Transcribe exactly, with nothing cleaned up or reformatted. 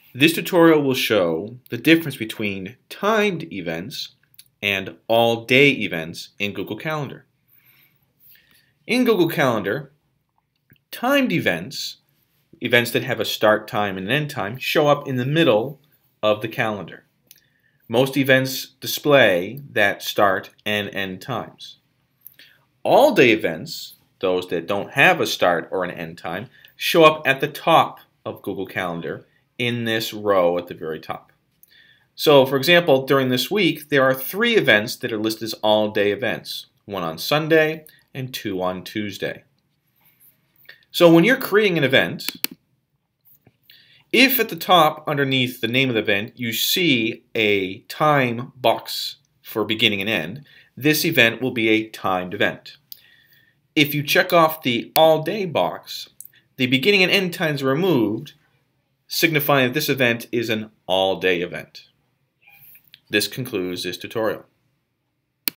This tutorial will show the difference between timed events and all-day events in Google Calendar. In Google Calendar, timed events, events that have a start time and an end time, show up in the middle of the calendar. Most events display that start and end times. All-day events, those that don't have a start or an end time, show up at the top of Google Calendar in this row at the very top. So, for example, during this week, there are three events that are listed as all-day events, one on Sunday and two on Tuesday. So when you're creating an event, if at the top underneath the name of the event you see a time box for beginning and end, this event will be a timed event. If you check off the all-day box, the beginning and end times are removed, signifying that this event is an all-day event. This concludes this tutorial.